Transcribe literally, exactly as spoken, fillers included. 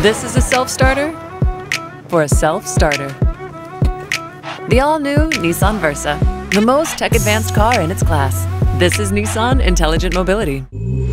This is a self-starter for a self-starter. The all-new Nissan Versa, the most tech-advanced car in its class. This is Nissan Intelligent Mobility.